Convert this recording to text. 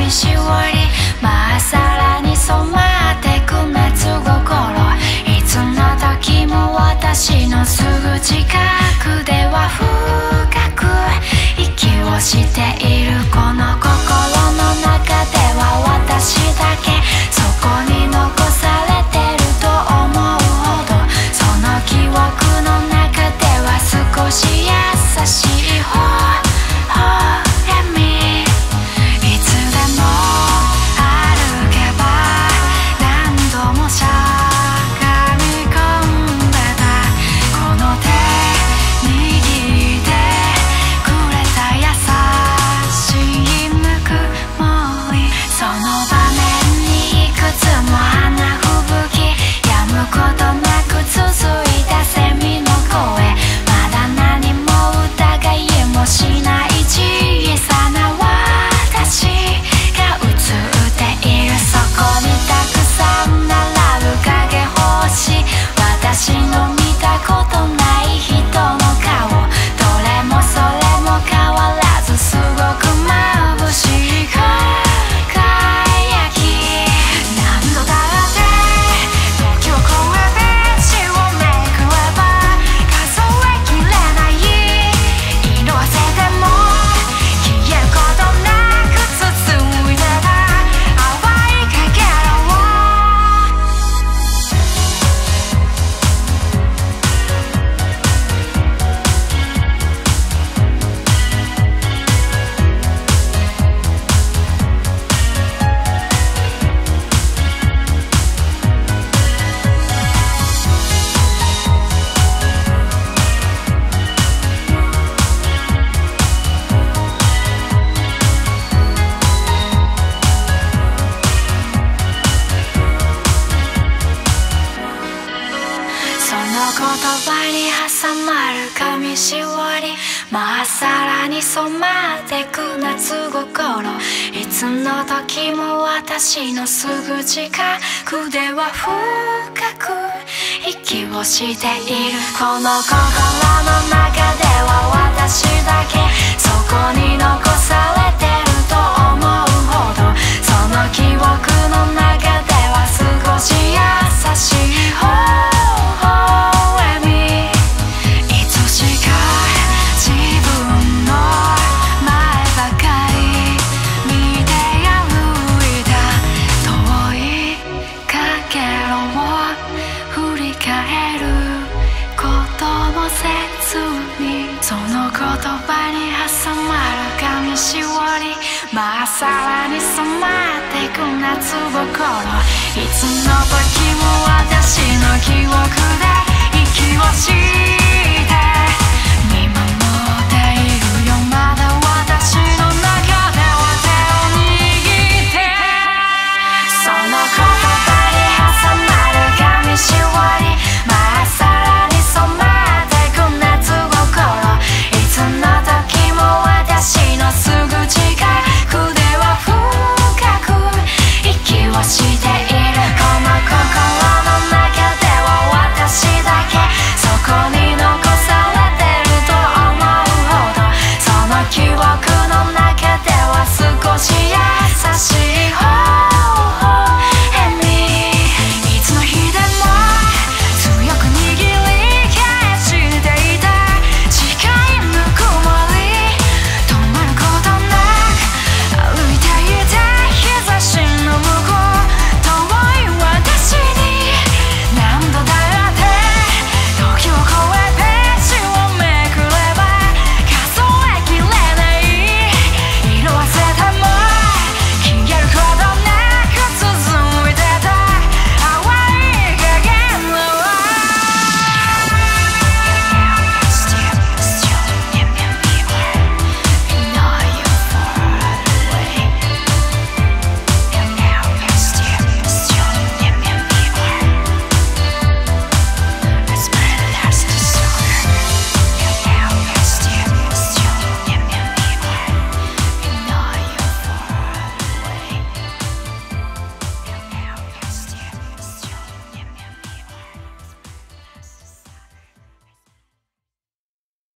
紙しおりまっさらに染まってく夏心いつの時も私のすぐ近くでは深く息をしているこの心の中では私だけそこに残されてると思うほどその記憶の中では少し優しい方まっさらに染まってく夏心いつの時も私のすぐ近くでは深く息をしているこの心の中では私だけそこに残されてると思うほどその記憶の中では少し優しい方その言葉に挟まる紙しおりまっさらに染まってく夏心いつの時も私の記憶で息をして